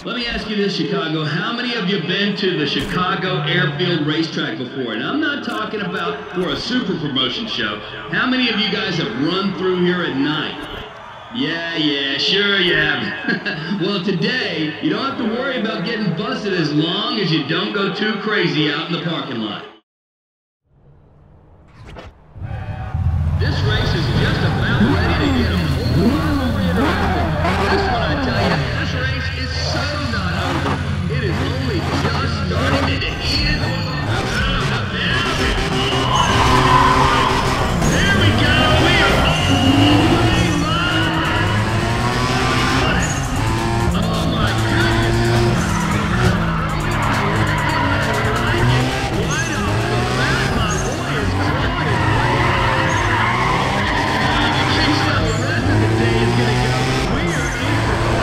Let me ask you this, Chicago. How many of you been to the Chicago Airfield Racetrack before? And I'm not talking about for a super promotion show. How many of you guys have run through here at night? Yeah, sure you have. Well, today, you don't have to worry about getting busted as long as you don't go too crazy out in the parking lot. This race is just about ready to get a whole lot more interactive. This one, I tell you, this race is so not over. It is only just starting to heat it. There we go. We are all the way live. Oh my goodness. Right off the bat, my boy is crawling his way. Chase how the rest of the day is going to go. We are in for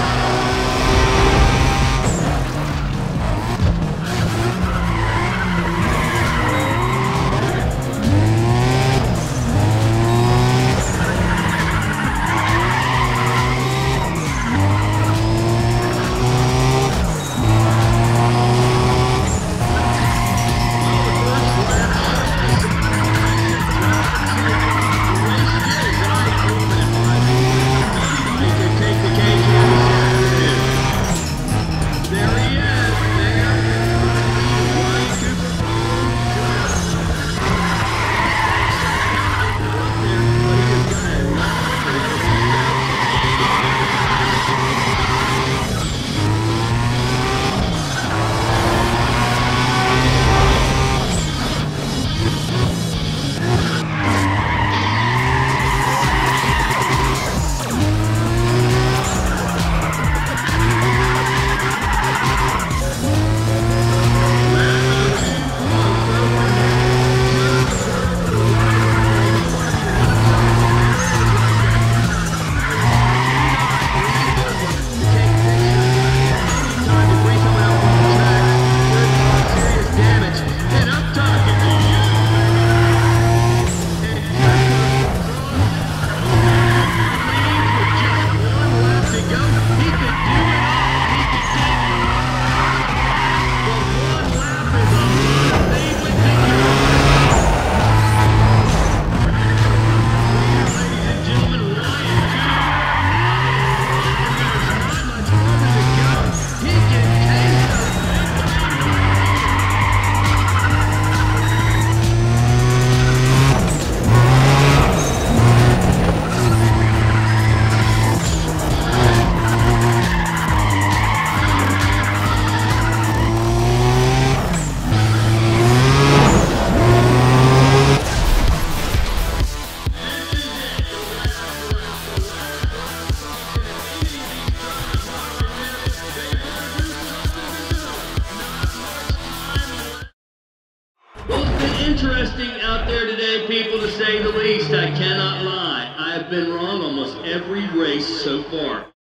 interesting out there today, people, to say the least. I cannot lie. I have been wrong almost every race so far.